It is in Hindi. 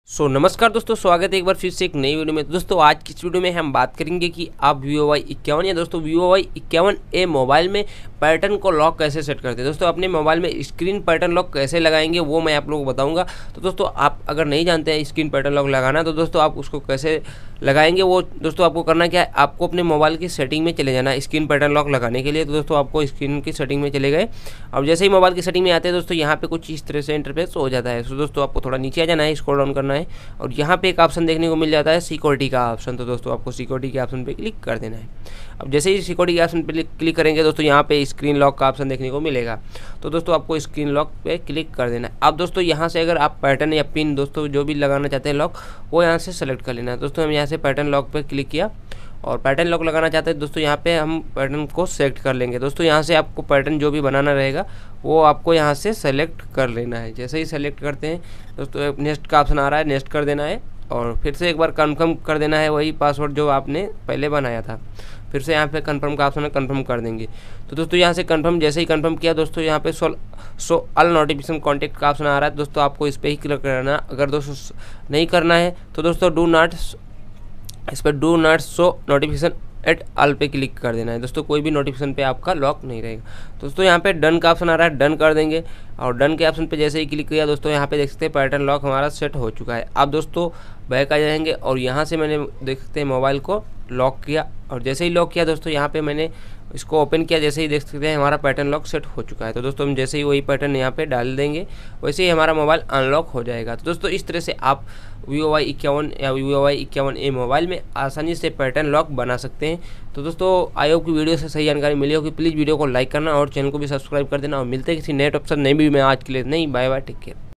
नमस्कार दोस्तों, स्वागत है एक बार फिर से एक नई वीडियो में। दोस्तों आज की इस वीडियो में हम बात करेंगे कि आप Vivo Y51 या दोस्तों Vivo Y51A मोबाइल में पैटर्न को लॉक कैसे सेट करते हैं। दोस्तों अपने मोबाइल में स्क्रीन पैटर्न लॉक कैसे लगाएंगे वो मैं आप लोगों को बताऊंगा। तो दोस्तों आप अगर नहीं जानते हैं स्क्रीन पैटर्न लॉक लगाना, तो दोस्तों आप उसको कैसे लगाएंगे वो दोस्तों आपको करना क्या है, आपको अपने मोबाइल की सेटिंग में चले जाना है स्क्रीन पैटर्न लॉक लगाने के लिए। तो दोस्तों आपको स्क्रीन की सेटिंग में चले गए, अब जैसे ही मोबाइल की सेटिंग में आते हैं दोस्तों यहाँ पे कुछ इस तरह से इंटरफेस हो जाता है। तो दोस्तों आपको थोड़ा नीचे आ जाना है, स्क्रॉल डाउन करना है और यहाँ पे एक ऑप्शन देखने को मिल जाता है सिक्योरिटी का ऑप्शन। तो दोस्तों आपको सिक्योरिटी के ऑप्शन पे क्लिक कर देना है। अब जैसे ही सिक्योरिटी के ऑप्शन पे क्लिक करेंगे दोस्तों यहाँ पे स्क्रीन लॉक का ऑप्शन देखने को मिलेगा। तो दोस्तों आपको स्क्रीन लॉक पे क्लिक कर देना है। अब दोस्तों यहाँ से अगर आप पैटर्न या पिन दोस्तों जो भी लगाना चाहते हैं लॉक, वो यहाँ से सेलेक्ट कर लेना है। दोस्तों हम यहाँ से पैटर्न लॉक पे क्लिक किया और पैटर्न लॉक लगाना चाहते हैं दोस्तों यहाँ पे हम पैटर्न को सेलेक्ट कर लेंगे। दोस्तों यहाँ से आपको पैटर्न जो भी बनाना रहेगा वो आपको यहाँ से सेलेक्ट कर लेना है। जैसे ही सेलेक्ट करते हैं दोस्तों नेक्स्ट का ऑप्शन आ रहा है, नेक्स्ट कर देना है और फिर से एक बार कंफर्म कर देना है वही पासवर्ड जो आपने पहले बनाया था। फिर से यहाँ पे कंफर्म का ऑप्शन है, कंफर्म कर देंगे। तो दोस्तों यहाँ से कंफर्म, जैसे ही कंफर्म किया दोस्तों यहाँ पे शो ऑल नोटिफिकेशन कॉन्टैक्ट का ऑप्शन आ रहा है। दोस्तों आपको इस पर ही क्लिक करना है। अगर दोस्तों नहीं करना है तो दोस्तों इस पर do not show notification at all पे क्लिक कर देना है। दोस्तों कोई भी नोटिफिकेशन पे आपका लॉक नहीं रहेगा। दोस्तों यहाँ पे डन का ऑप्शन आ रहा है, डन कर देंगे और डन के ऑप्शन पे जैसे ही क्लिक किया दोस्तों यहाँ पे देख सकते हैं पैटर्न लॉक हमारा सेट हो चुका है। अब दोस्तों बैक आ जाएंगे और यहाँ से मैंने देख सकते हैं मोबाइल को लॉक किया और जैसे ही लॉक किया दोस्तों यहाँ पे मैंने इसको ओपन किया, जैसे ही देख सकते हैं हमारा पैटर्न लॉक सेट हो चुका है। तो दोस्तों हम जैसे ही वही पैटर्न यहाँ पे डाल देंगे वैसे ही हमारा मोबाइल अनलॉक हो जाएगा। तो दोस्तों इस तरह से आप Vivo Y51 या Vivo Y51A मोबाइल में आसानी से पैटर्न लॉक बना सकते हैं। तो दोस्तों आई होप की वीडियो से सही जानकारी मिली होगी। प्लीज़ वीडियो को लाइक करना और चैनल को भी सब्सक्राइब कर देना और मिलते हैं किसी नए ऑप्शन नई वीडियो में। आज के लिए नहीं, बाय बाय, टेक केयर।